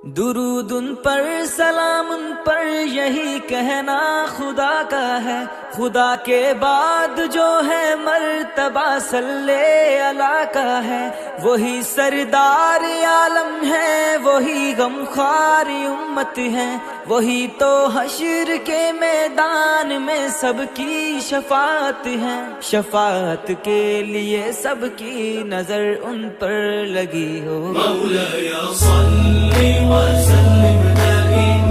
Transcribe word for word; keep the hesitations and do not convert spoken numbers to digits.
दुरूद उन पर, सलाम उन पर, यही कहना खुदा का है। खुदा के बाद जो है मर्तबा सल्ले अला का है। वही सरदार आलम है, वही गमख्वार उम्मत है। वही तो हश्र के मैदान में सबकी शफात है। शफात के लिए सबकी नजर उन पर लगी हो। मौलाया सल्ली व सल्लिम दाइम